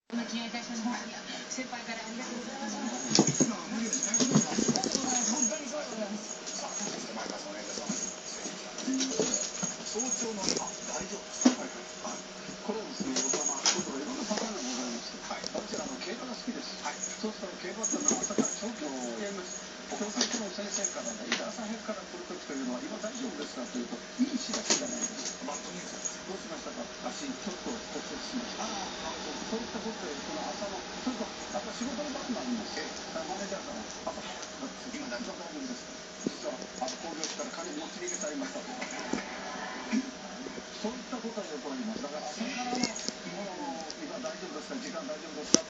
お願いいたします。先輩からありがとうございます。本当にそうでございます。 早朝の今、大丈夫ですか？これはですね、僕はちょっといろんなパターンがございまして、私は競馬が好きです。そうすると競馬っていうのは朝から調教をやります。調教師の先生からね、朝早くから来るときというのは今大丈夫ですかというと、いい知らせじゃないです。どうしましたか？足ちょっと骨折しました。そういったことで、この朝の、それと、あと仕事の場になるんです。マネージャーから、朝早く今大丈夫ですか？実は、工業地から金持ち逃げされましたとか。そういったことがよくあります。だから朝からの、今大丈夫ですか？時間大丈夫ですか？